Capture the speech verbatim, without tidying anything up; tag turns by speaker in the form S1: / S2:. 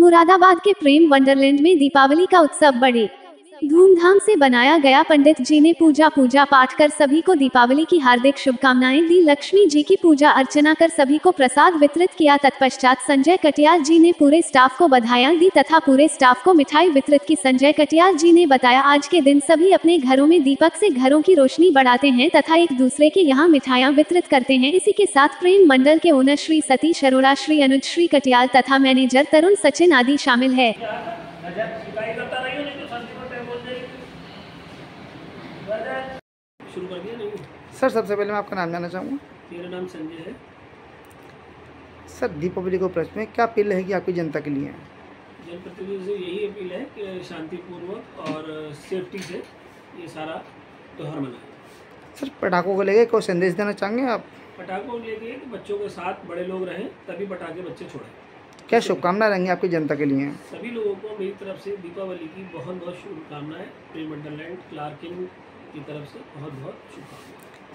S1: मुरादाबाद के प्रेम वंडरलैंड में दीपावली का उत्सव बड़े धूमधाम से बनाया गया। पंडित जी ने पूजा पूजा पाठ कर सभी को दीपावली की हार्दिक शुभकामनाएं दी। लक्ष्मी जी की पूजा अर्चना कर सभी को प्रसाद वितरित किया। तत्पश्चात संजय कटियार जी ने पूरे स्टाफ को बधाइयां दी तथा पूरे स्टाफ को मिठाई वितरित की। संजय कटियार जी ने बताया, आज के दिन सभी अपने घरों में दीपक से घरों की रोशनी बढ़ाते हैं तथा एक दूसरे के यहाँ मिठाइयां वितरित करते हैं। इसी के साथ प्रेम मंडल के ओनर श्री सतीश अरोड़ा, श्री अनुज, श्री कटियार तथा मैनेजर तरुण सचिन आदि शामिल है।
S2: शुरू कर दिया नहीं?
S3: सर, सबसे पहले मैं आपका नाम जानना चाहूँगा।
S2: मेरा नाम संजय है।
S3: सर, दीपावली के उपलक्ष्य में क्या अपील रहेगी आपकी जनता के लिए?
S2: जनप्रतिनिधियों से यही अपील है कि शांतिपूर्वक और सेफ्टी से ये सारा त्यौहार मनाएं।
S3: सर, पटाखों को लेकर कोई संदेश देना चाहेंगे आप?
S2: पटाखों को लेके बच्चों के साथ बड़े लोग रहें, तभी पटाखे बच्चे छोड़ें।
S3: क्या शुभकामनाएं रहेंगी आपकी जनता के लिए?
S2: सभी लोगों को मेरी तरफ से दीपावली की बहुत बहुत शुभकामनाएं। प्रेम वंडरलैंड क्लार्किन की तरफ से बहुत बहुत शुभकामनाएं।